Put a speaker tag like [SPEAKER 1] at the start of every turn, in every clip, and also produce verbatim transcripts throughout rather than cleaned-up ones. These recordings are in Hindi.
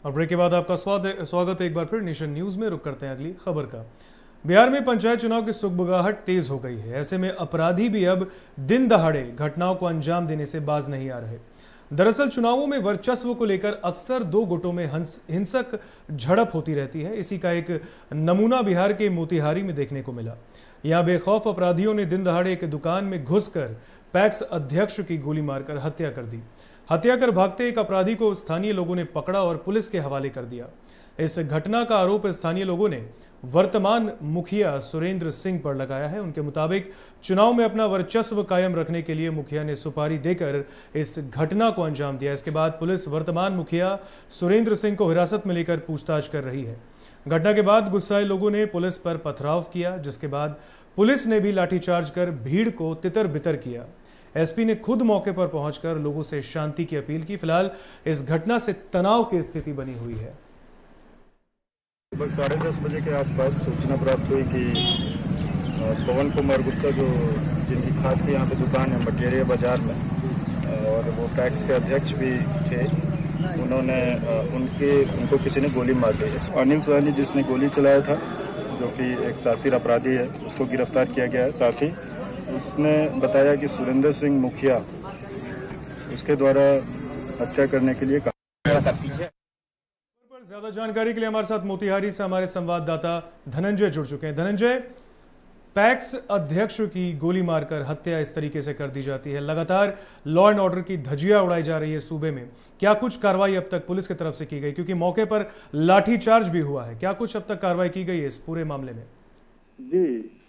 [SPEAKER 1] और ब्रेक के बाद आपका स्वागत है एक बार फिर नेशन न्यूज में। रुक करते हैं अगली खबर का। बिहार में पंचायत चुनाव की सुगबुगाहट तेज हो गई है। ऐसे में अपराधी भी अब दिन दहाड़े घटनाओं को अंजाम देने से बाज नहीं आ रहे। दरअसल चुनावों में वर्चस्व को लेकर अक्सर दो गुटों में हिंसक झड़प होती रहती है। इसी का एक नमूना बिहार के मोतिहारी में देखने को मिला। यहां बेखौफ अपराधियों ने दिन दहाड़े एक दुकान में घुसकर पैक्स अध्यक्ष की गोली मारकर हत्या कर दी। हत्या कर भागते एक अपराधी को स्थानीय लोगों ने पकड़ा और पुलिस के हवाले कर दिया। इस घटना का आरोप स्थानीय लोगों ने वर्तमान मुखिया सुरेंद्र सिंह पर लगाया है। उनके मुताबिक चुनाव में अपना वर्चस्व कायम रखने के लिए मुखिया ने सुपारी देकर इस घटना को अंजाम दिया। इसके बाद पुलिस वर्तमान मुखिया सुरेंद्र सिंह को हिरासत में लेकर पूछताछ कर रही है। घटना के बाद गुस्साए लोगों ने पुलिस पर पथराव किया, जिसके बाद पुलिस ने भी लाठीचार्ज कर भीड़ को तितर बितर किया। एसपी ने खुद मौके पर पहुंचकर लोगों से शांति की अपील की। फिलहाल इस घटना से तनाव की स्थिति बनी हुई है।
[SPEAKER 2] लगभग साढ़े दस बजे के आसपास सूचना प्राप्त हुई कि पवन कुमार गुप्ता, जो जिनकी खाद की यहाँ पे दुकान है मटेरिया बाजार में, और वो पैक्स के अध्यक्ष भी थे, उन्होंने उनके उनको किसी ने गोली मार दी है। अनिल सहनी जिसने गोली चलाया था, जो कि एक साथी अपराधी है, उसको गिरफ्तार किया गया है। साथ ही उसने बताया कि सुरेंद्र सिंह मुखिया उसके द्वारा हत्या करने के लिए कहा।
[SPEAKER 1] ज्यादा जानकारी के लिए हमारे साथ मोतिहारी से हमारे संवाददाता धनंजय जुड़ चुके हैं। धनंजय, पैक्स अध्यक्ष की गोली मारकर हत्या इस तरीके से कर दी जाती है, लगातार लॉ एंड ऑर्डर की धज्जियां उड़ाई जा रही है सूबे में। क्या कुछ कार्रवाई अब तक पुलिस की तरफ से की गई, क्योंकि मौके पर लाठीचार्ज भी हुआ है? क्या कुछ अब तक कार्रवाई की गई है इस पूरे मामले में?
[SPEAKER 3] जी,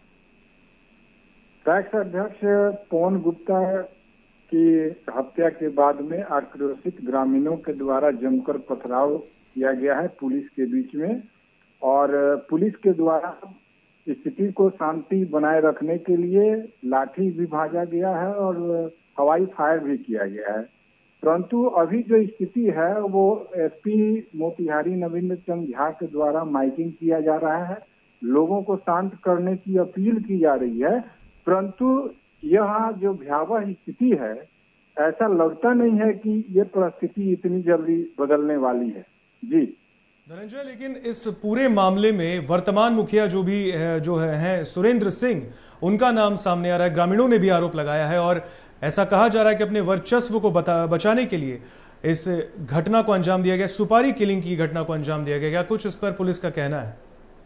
[SPEAKER 3] पैक्स अध्यक्ष पवन गुप्ता की हत्या के बाद में आक्रोशित ग्रामीणों के द्वारा जमकर पथराव किया गया है पुलिस के बीच में, और पुलिस के द्वारा स्थिति को शांति बनाए रखने के लिए लाठी भी भाजा गया है और हवाई फायर भी किया गया है। परंतु अभी जो स्थिति है वो एसपी मोतिहारी नवीन चंद झा के द्वारा माइकिंग किया जा रहा है, लोगों को शांत करने की अपील की जा रही है। परंतु यह जो भयावह स्थिति है, ऐसा लगता नहीं है कि ये परिस्थिति इतनी जल्दी बदलने वाली है। जी
[SPEAKER 1] धनंजय, लेकिन इस पूरे मामले में वर्तमान मुखिया जो भी है, जो है, है सुरेंद्र सिंह, उनका नाम सामने आ रहा है। ग्रामीणों ने भी आरोप लगाया है और ऐसा कहा जा रहा है कि अपने वर्चस्व को बता बचाने के लिए इस घटना को अंजाम दिया गया, सुपारी किलिंग की घटना को अंजाम दिया गया। क्या कुछ इस पर पुलिस का कहना है?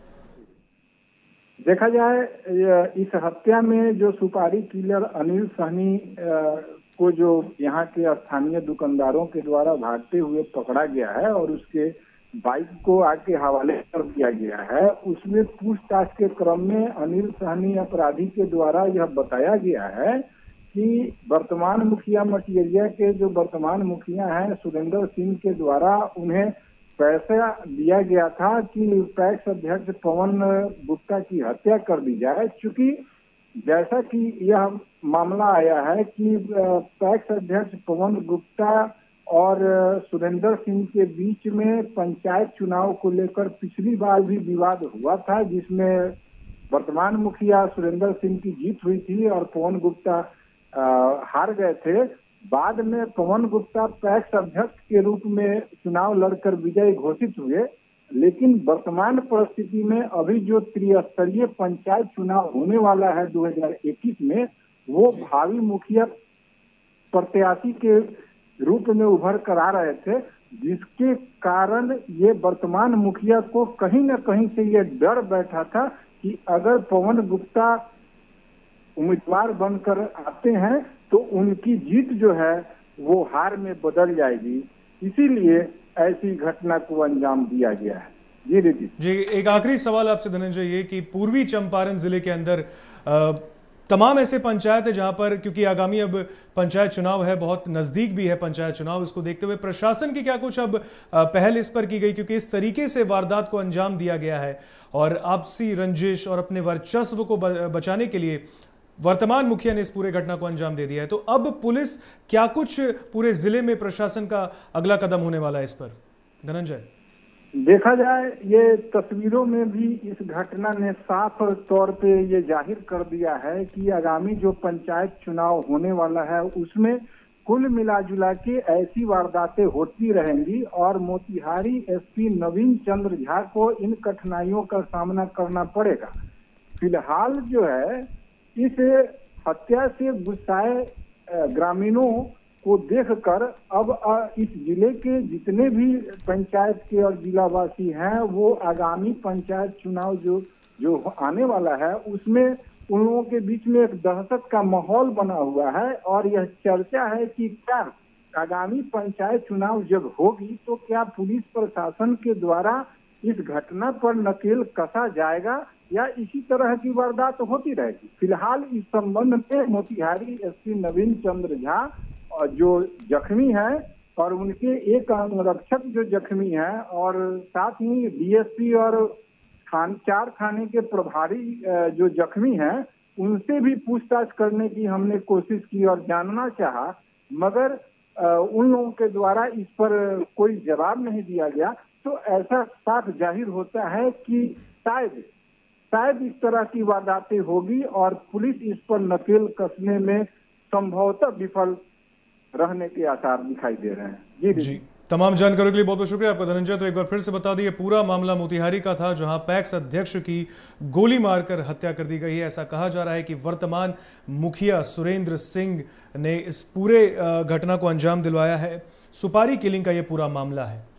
[SPEAKER 3] देखा जाए, इस हत्या में जो सुपारी किलर अनिल सहनी को जो यहाँ के स्थानीय दुकानदारों के द्वारा भागते हुए पकड़ा गया है और उसके बाइक को आके हवाले कर दिया गया है, उसमें पूछताछ के क्रम में अनिल सहनी अपराधी के द्वारा यह बताया गया है कि वर्तमान मुखिया मटियरिया के जो वर्तमान मुखिया हैं सुरेंद्र सिंह के द्वारा उन्हें पैसा दिया गया था कि पैक्स अध्यक्ष पवन गुप्ता की हत्या कर दी जाए। चूंकि जैसा कि यह मामला आया है कि पैक्स अध्यक्ष पवन गुप्ता और सुरेंद्र सिंह के बीच में पंचायत चुनाव को लेकर पिछली बार भी विवाद हुआ था, जिसमें वर्तमान मुखिया सुरेंद्र सिंह की जीत हुई थी और पवन गुप्ता हार गए थे। बाद में पवन गुप्ता पैक्स अध्यक्ष के रूप में चुनाव लड़कर विजयी घोषित हुए, लेकिन वर्तमान परिस्थिति में अभी जो त्रिस्तरीय पंचायत चुनाव होने वाला है दो हज़ार इक्कीस में, वो भावी मुखिया प्रत्याशी के रूप में उभर कर आ रहे थे, जिसके कारण ये वर्तमान मुखिया को कहीं न कहीं से ये डर बैठा था कि अगर पवन गुप्ता उम्मीदवार बनकर आते हैं तो उनकी जीत जो है वो हार में बदल जाएगी। इसीलिए ऐसी घटना को अंजाम दिया गया है। जी जी
[SPEAKER 1] जी एक आखिरी सवाल आपसे धनंजय, ये कि पूर्वी चंपारण जिले के अंदर आ, तमाम ऐसे पंचायत है जहां पर, क्योंकि आगामी अब पंचायत चुनाव है, बहुत नजदीक भी है पंचायत चुनाव, इसको देखते हुए प्रशासन की क्या कुछ अब पहल इस पर की गई, क्योंकि इस तरीके से वारदात को अंजाम दिया गया है और आपसी रंजिश और अपने वर्चस्व को बचाने के लिए वर्तमान मुखिया ने इस पूरे घटना को अंजाम दे दिया है। तो अब पुलिस क्या कुछ पूरे जिले में प्रशासन का अगला कदम होने वाला है इस पर? धनंजय,
[SPEAKER 3] देखा जाए ये तस्वीरों में भी इस घटना ने साफ तौर पे ये जाहिर कर दिया है कि आगामी जो पंचायत चुनाव होने वाला है उसमें कुल मिला जुला के ऐसी वारदातें होती रहेंगी और मोतिहारी एसपी नवीन चंद्र झा को इन कठिनाइयों का सामना करना पड़ेगा। फिलहाल जो है इस हत्या से गुस्साए ग्रामीणों को देखकर अब इस जिले के जितने भी पंचायत के और जिलावासी हैं वो आगामी पंचायत चुनाव जो जो आने वाला है उसमें उन लोगों के बीच में एक दहशत का माहौल बना हुआ है और यह चर्चा है कि क्या आगामी पंचायत चुनाव जब होगी तो क्या पुलिस प्रशासन के द्वारा इस घटना पर नकेल कसा जाएगा या इसी तरह की वारदात होती रहेगी। फिलहाल इस संबंध में मोतिहारी एसपी नवीन चंद्र झा जो जख्मी है और उनके एक अंगरक्षक जो जख्मी है और साथ ही डीएसपी और खान चार थाने के प्रभारी जो जख्मी हैं उनसे भी पूछताछ करने की हमने कोशिश की और जानना चाहा, मगर उन लोगों के द्वारा इस पर कोई जवाब नहीं दिया गया। तो ऐसा साफ जाहिर होता है कि शायद शायद इस तरह की वारदातें होगी और पुलिस इस पर नकेल कसने में संभवतः विफल रहने के आसार दिखाई दे रहे हैं। जी
[SPEAKER 1] जी, तमाम जानकारी के लिए बहुत बहुत शुक्रिया आपका धनंजय। तो एक बार फिर से बता दिए, पूरा मामला मोतिहारी का था जहां पैक्स अध्यक्ष की गोली मारकर हत्या कर दी गई है। ऐसा कहा जा रहा है कि वर्तमान मुखिया सुरेंद्र सिंह ने इस पूरे घटना को अंजाम दिलवाया है। सुपारी किलिंग का यह पूरा मामला है।